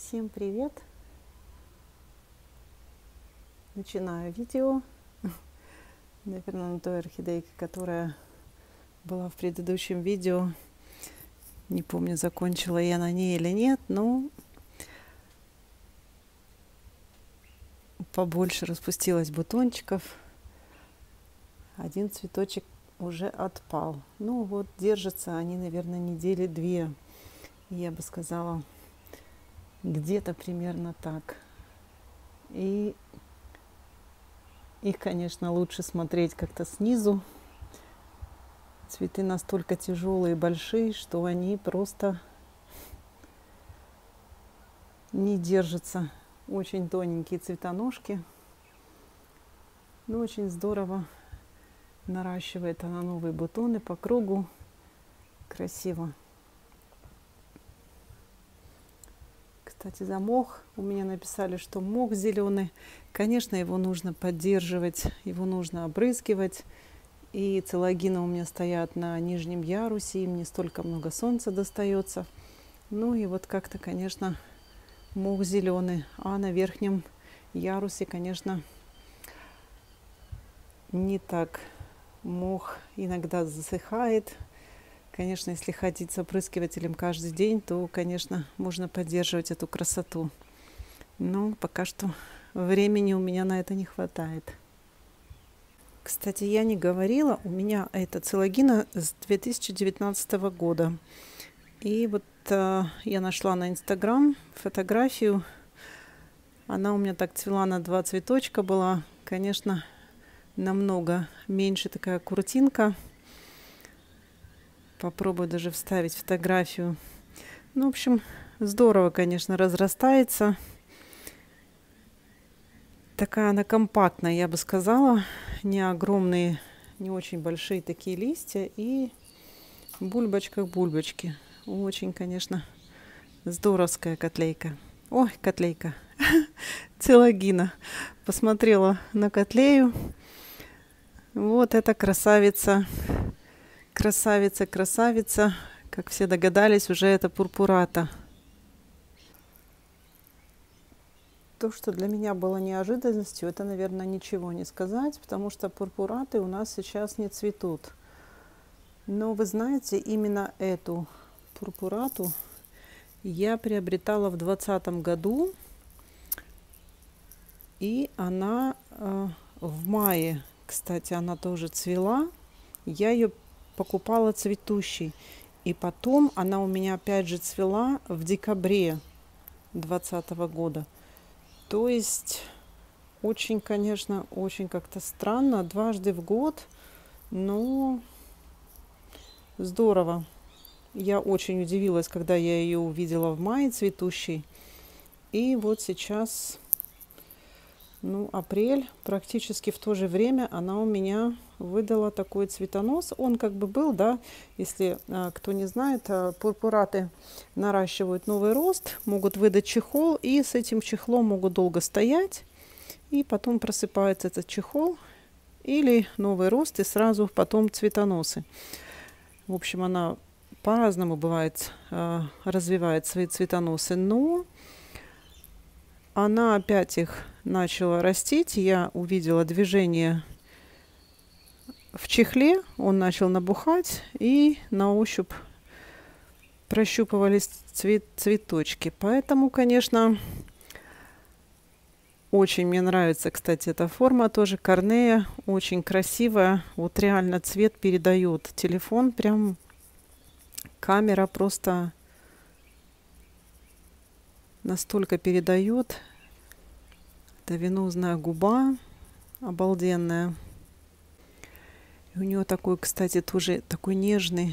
Всем привет! Начинаю видео, наверное, на той орхидейке, которая была в предыдущем видео. Не помню, закончила я на ней или нет, но побольше распустилось бутончиков. Один цветочек уже отпал. Ну вот, держатся они, наверное, недели две. Я бы сказала, где-то примерно так. И их, конечно, лучше смотреть как-то снизу. Цветы настолько тяжелые и большие, что они просто не держатся. Очень тоненькие цветоножки. Но очень здорово наращивает она новые бутоны по кругу. Красиво. Кстати, за мох у меня написали, что мох зеленый. Конечно, его нужно поддерживать, его нужно обрызгивать. И целлогины у меня стоят на нижнем ярусе, им не столько много солнца достается. Ну и вот как-то, конечно, мох зеленый. А на верхнем ярусе, конечно, не так. Мох иногда засыхает. Конечно, если ходить с опрыскивателем каждый день, то, конечно, можно поддерживать эту красоту. Но пока что времени у меня на это не хватает. Кстати, я не говорила, у меня это целлогина с 2019 года. И вот я нашла на Инстаграм фотографию. Она у меня так цвела на 2 цветочка была. Конечно, намного меньше такая куртинка. Попробую даже вставить фотографию. Ну, в общем, здорово, конечно, разрастается. Такая она компактная, я бы сказала. Не огромные, не очень большие такие листья. И в бульбочках бульбочки. Очень, конечно, здоровская котлейка. Ой, котлейка. Целлогина. Посмотрела на котлею. Вот эта красавица. Красавица, красавица. Как все догадались, уже это пурпурата. То, что для меня было неожиданностью, это, наверное, ничего не сказать, потому что пурпураты у нас сейчас не цветут. Но вы знаете, именно эту пурпурату я приобретала в 2020 году. И она в мае, кстати, она тоже цвела. Я ее покупала цветущей. И потом она у меня опять же цвела в декабре 2020 года. То есть очень, конечно, очень как-то странно. Дважды в год. Но здорово. Я очень удивилась, когда я ее увидела в мае цветущей. И вот сейчас, ну, апрель, практически в то же время она у меня выдала такой цветонос. Он как бы был, да, если кто не знает, пурпураты наращивают новый рост, могут выдать чехол, и с этим чехлом могут долго стоять, и потом просыпается этот чехол, или новый рост, и сразу потом цветоносы. В общем, она по-разному бывает, развивает свои цветоносы, но она опять их начала растить. Я увидела движение в чехле, он начал набухать, и на ощупь прощупывались цветочки. Поэтому, конечно, очень мне нравится, кстати, эта форма тоже, корнея, очень красивая. Вот реально цвет передает телефон, прям камера просто настолько передает. Это венозная губа обалденная. И у нее такой, кстати, тоже такой нежный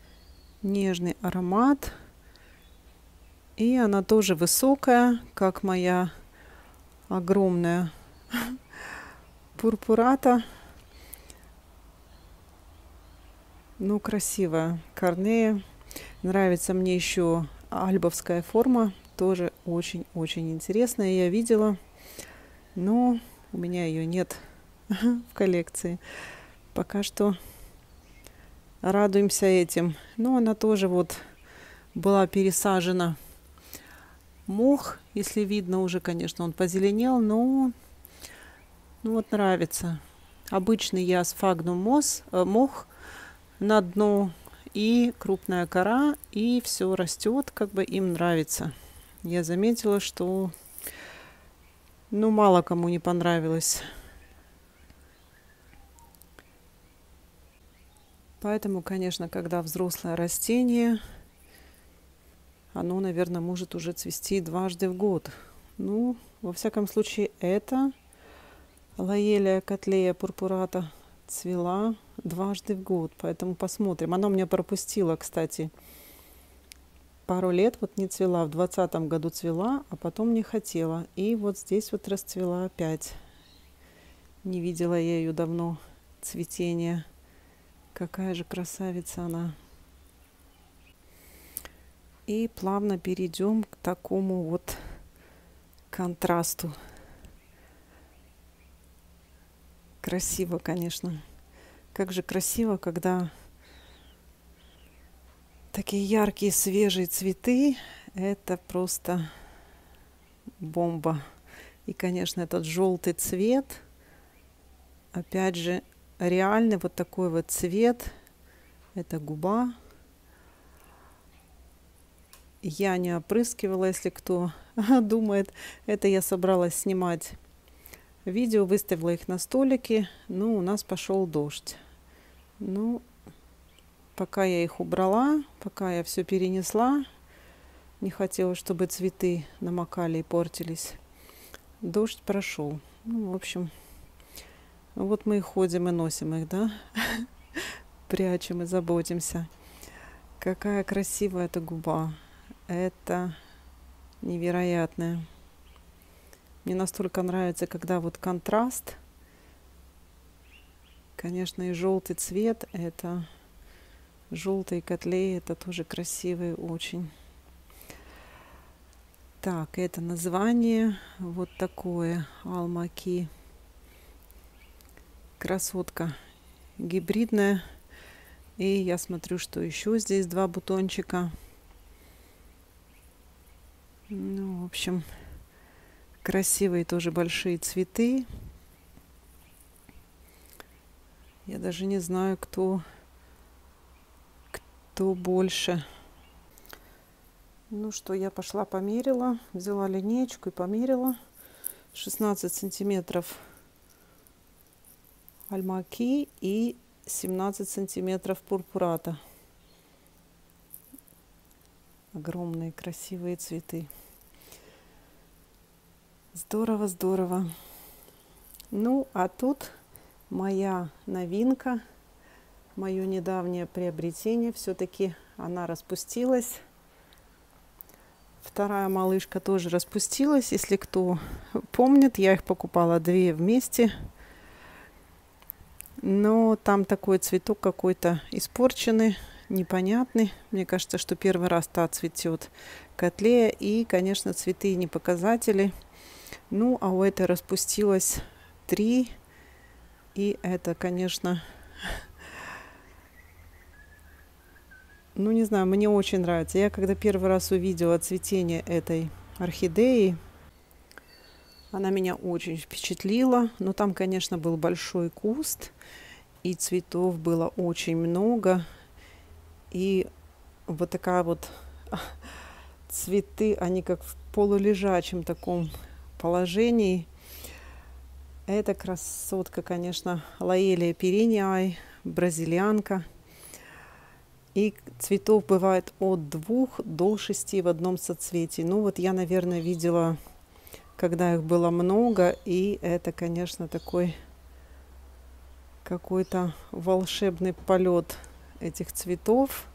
аромат. И она тоже высокая, как моя огромная пурпурата. Ну, красивая корнея. Нравится мне еще альбовская форма. Тоже очень-очень интересная. Я видела, но у меня ее нет в коллекции. Пока что радуемся этим. Но она тоже вот была пересажена мох, если видно уже, конечно, он позеленел, но ну вот нравится. Обычный ясфагнум мох на дно и крупная кора, и все растет, как бы им нравится. Я заметила, что ну мало кому не понравилось. Поэтому, конечно, когда взрослое растение, оно, наверное, может уже цвести дважды в год. Ну, во всяком случае, это Лоелия котлея пурпурата цвела дважды в год. Поэтому посмотрим. Она у меня пропустила, кстати, пару лет. Вот не цвела. В 2020 году цвела, а потом не хотела. И вот здесь вот расцвела опять. Не видела я ее давно, цветение. Какая же красавица она. И плавно перейдем к такому вот контрасту. Красиво, конечно. Как же красиво, когда такие яркие свежие цветы. Это просто бомба. И, конечно, этот желтый цвет. Опять же, реальный вот такой вот цвет. Это губа. Я не опрыскивала, если кто думает. Это я собралась снимать видео, выставила их на столике. Ну, у нас пошел дождь. Ну, пока я их убрала, пока я все перенесла, не хотела, чтобы цветы намокали и портились. Дождь прошел. Ну, в общем, вот мы и ходим и носим их, да? Прячем и заботимся. Какая красивая эта губа. Это невероятное. Мне настолько нравится, когда вот контраст. Конечно, и желтый цвет, это желтые котлеи, это тоже красивые очень. Так, это название вот такое, алмаки. Красотка гибридная. И я смотрю, что еще здесь 2 бутончика. Ну, в общем, красивые тоже большие цветы. Я даже не знаю, кто больше. Ну что, я пошла померила, взяла линеечку и померила. 16 сантиметров альмаки и 17 сантиметров пурпурата. Огромные красивые цветы. Здорово, здорово. Ну, а тут моя новинка, мое недавнее приобретение. Все-таки она распустилась. Вторая малышка тоже распустилась. Если кто помнит, я их покупала 2 вместе. Но там такой цветок какой-то испорченный, непонятный. Мне кажется, что первый раз та цветет котлея. И, конечно, цветы не показатели. Ну, а у этой распустилось 3. И это, конечно, ну, не знаю, мне очень нравится. Я когда первый раз увидела цветение этой орхидеи, она меня очень впечатлила. Но там, конечно, был большой куст, и цветов было очень много. И вот такая вот цветы, они как в полулежачем таком положении. Эта красотка, конечно, Лоелия пириниай, бразильянка. И цветов бывает от 2 до 6 в одном соцветии. Ну вот я, наверное, видела, когда их было много. И это, конечно, такой какой-то волшебный полет этих цветов.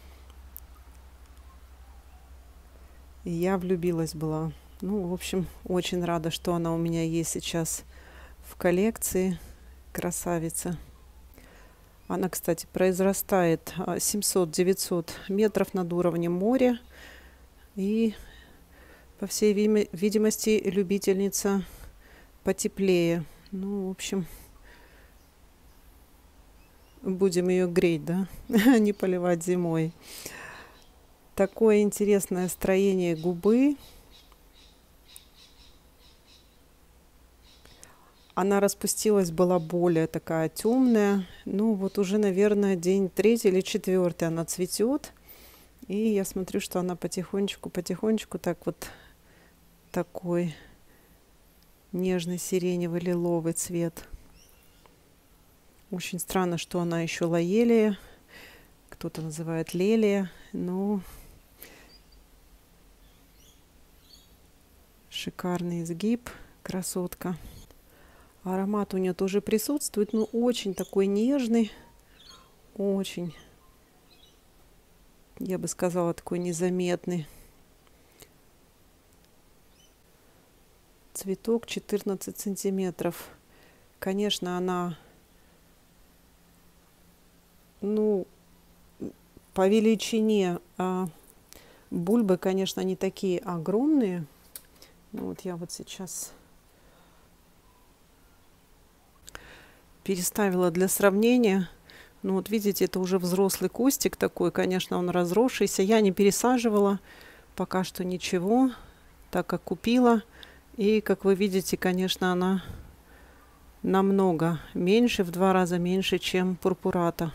И я влюбилась была. Ну, в общем, очень рада, что она у меня есть сейчас в коллекции. Красавица. Она, кстати, произрастает 700-900 метров над уровнем моря. И, по всей видимости, любительница потеплее. Ну, в общем, будем ее греть, да, не поливать зимой. Такое интересное строение губы. Она распустилась, была более такая темная. Ну вот уже, наверное, день третий или четвертый она цветет. И я смотрю, что она потихонечку так вот такой нежный сиреневый лиловый цвет. Очень странно, что она еще лоелия. Кто-то называет лелия. Ну, шикарный изгиб, красотка. Аромат у нее тоже присутствует, но очень такой нежный, очень, я бы сказала, такой незаметный. Цветок 14 сантиметров. Конечно, она, ну, по величине бульбы, конечно, не такие огромные. Ну, вот я вот сейчас переставила для сравнения. Ну вот видите, это уже взрослый кустик такой, конечно, он разросшийся. Я не пересаживала, пока что ничего, так как купила. И, как вы видите, конечно, она намного меньше, в 2 раза меньше, чем пурпурата.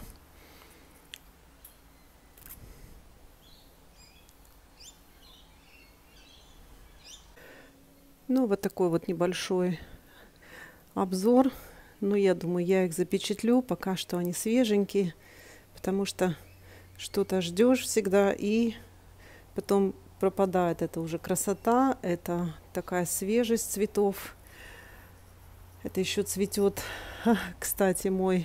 Ну, вот такой вот небольшой обзор. Ну, я думаю, я их запечатлю. Пока что они свеженькие, потому что что-то ждешь всегда, и потом пропадает. Это уже красота, это такая свежесть цветов. Это еще цветет, кстати, мой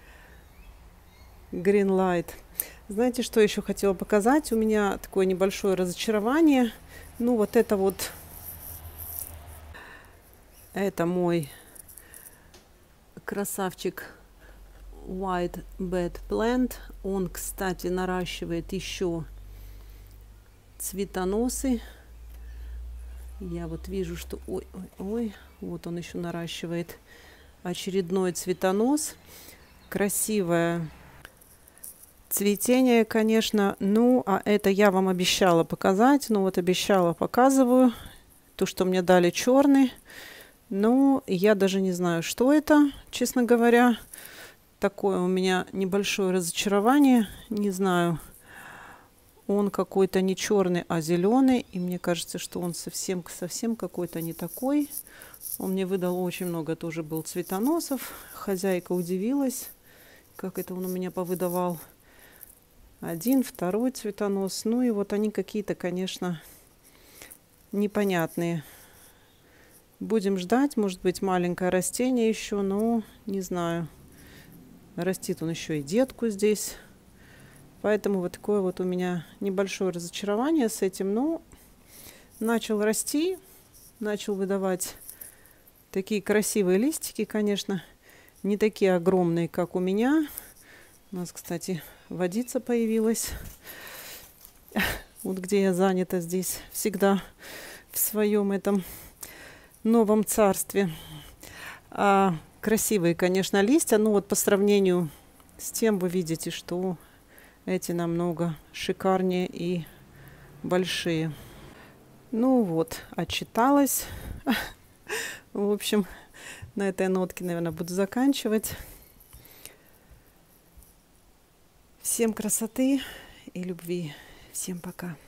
Green Light. Знаете, что еще хотела показать? У меня такое небольшое разочарование. Ну, вот это мой красавчик White Bed Plant. Он, кстати, наращивает еще цветоносы. Я вот вижу, что... Ой, вот он еще наращивает очередной цветонос. Красивое цветение, конечно. Ну, а это я вам обещала показать. Ну, вот обещала, показываю. То, что мне дали черный. Ну, я даже не знаю, что это, честно говоря. Такое у меня небольшое разочарование. Не знаю. Он какой-то не черный, а зеленый. И мне кажется, что он совсем какой-то не такой. Он мне выдал очень много, тоже был цветоносов. Хозяйка удивилась, как это он у меня повыдавал. 1, 2 цветонос. Ну и вот они какие-то, конечно, непонятные. Будем ждать, может быть, маленькое растение еще, но не знаю. Растит он еще и детку здесь. Поэтому вот такое вот у меня небольшое разочарование с этим. Но начал расти, начал выдавать такие красивые листики, конечно. Не такие огромные, как у меня. У нас, кстати, водица появилась. Вот где я занята здесь всегда в своем этом новом царстве. Красивые, конечно, листья. Ну вот по сравнению с тем вы видите, что эти намного шикарнее и большие. Ну вот, отчиталась. В общем, на этой нотке, наверное, буду заканчивать. Всем красоты и любви. Всем пока.